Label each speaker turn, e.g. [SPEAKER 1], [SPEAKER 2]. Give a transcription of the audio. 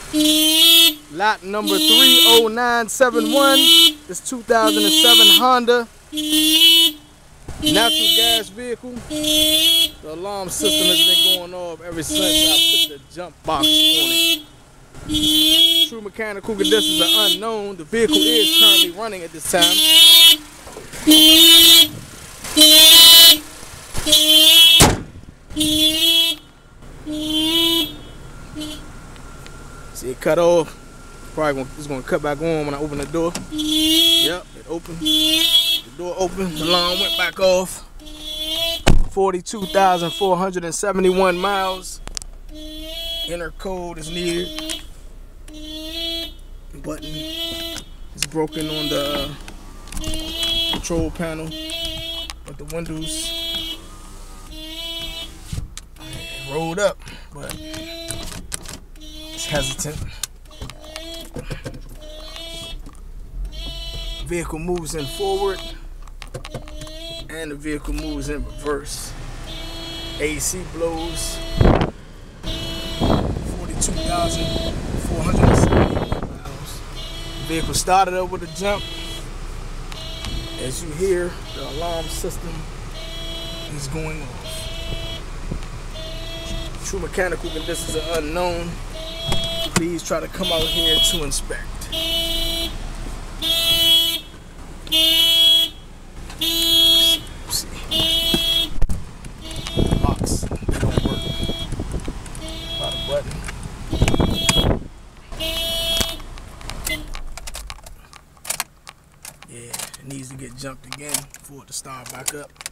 [SPEAKER 1] Lot number 30971. This 2007 Honda natural gas vehicle. The alarm system has been going off ever since I put the jump box on it. True mechanical conditions are unknown. The vehicle is currently running at this time. See it cut off. It's gonna cut back on when I open the door. Yep, it opened. The door opened. The alarm went back off. 42,471 miles. Inner code is needed. Button is broken on the control panel with the windows. It rolled up, but it's hesitant. Vehicle moves in forward and the vehicle moves in reverse. AC blows. 42,470 miles. Vehicle started up with a jump. As you hear, the alarm system is going off. True mechanical conditions are unknown. Please try to come out here to inspect. Locks, they don't work. About a button. Yeah, it needs to get jumped again for it to start back up.